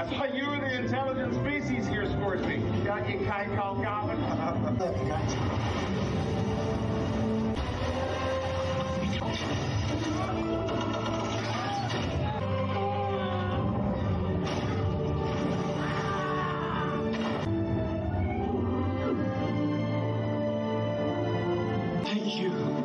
That's why you were the intelligent species here, Scoresby. Got you, Kai called Goblin. Thank you.